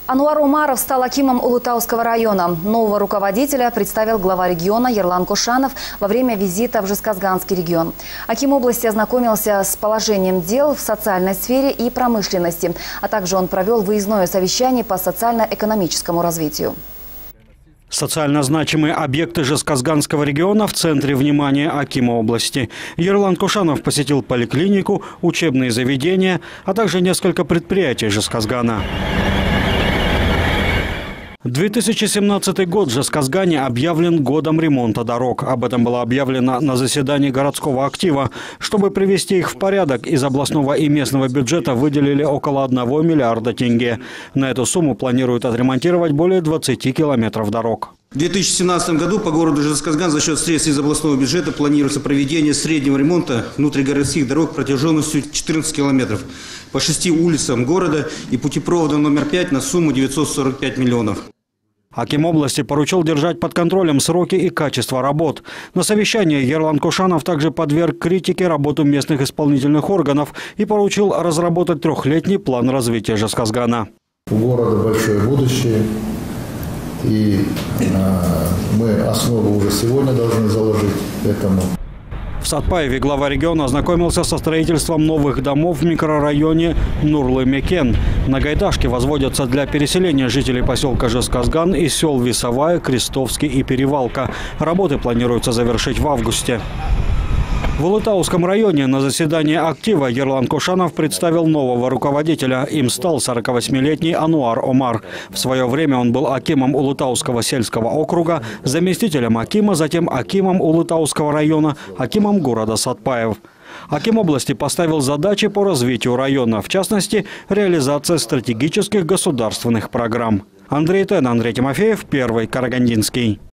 Ануар Омаров стал акимом Улутауского района. Нового руководителя представил глава региона Ерлан Кошанов во время визита в Жезказганский регион. Аким области ознакомился с положением дел в социальной сфере и промышленности, а также он провел выездное совещание по социально-экономическому развитию. Социально значимые объекты Жезказганского региона в центре внимания акима области. Ерлан Кошанов посетил поликлинику, учебные заведения, а также несколько предприятий Жезказгана. 2017 год в Жезказгане объявлен годом ремонта дорог. Об этом было объявлено на заседании городского актива. Чтобы привести их в порядок, из областного и местного бюджета выделили около 1 миллиарда тенге. На эту сумму планируют отремонтировать более 20 километров дорог. В 2017 году по городу Жезказган за счет средств из областного бюджета планируется проведение среднего ремонта внутригородских дорог протяженностью 14 километров по 6 улицам города и путепровода номер 5 на сумму 945 миллионов. Аким области поручил держать под контролем сроки и качество работ. На совещании Ерлан Кошанов также подверг критике работу местных исполнительных органов и поручил разработать 3-летний план развития Жезказгана. У города большое будущее, и мы основу уже сегодня должны заложить этому. В Сатпаеве глава региона ознакомился со строительством новых домов в микрорайоне Нурлы-Мекен. Многоэтажки возводятся для переселения жителей поселка Жезказган из сел Весовая, Крестовский и Перевалка. Работы планируется завершить в августе. В Улутауском районе на заседании актива Ерлан Кошанов представил нового руководителя. Им стал 48-летний Ануар Омар. В свое время он был акимом Улутауского сельского округа, заместителем акима, затем акимом Улутауского района, акимом города Сатпаев. Аким области поставил задачи по развитию района, в частности, реализация стратегических государственных программ. Андрей Тен, Андрей Тимофеев, Первый Карагандинский.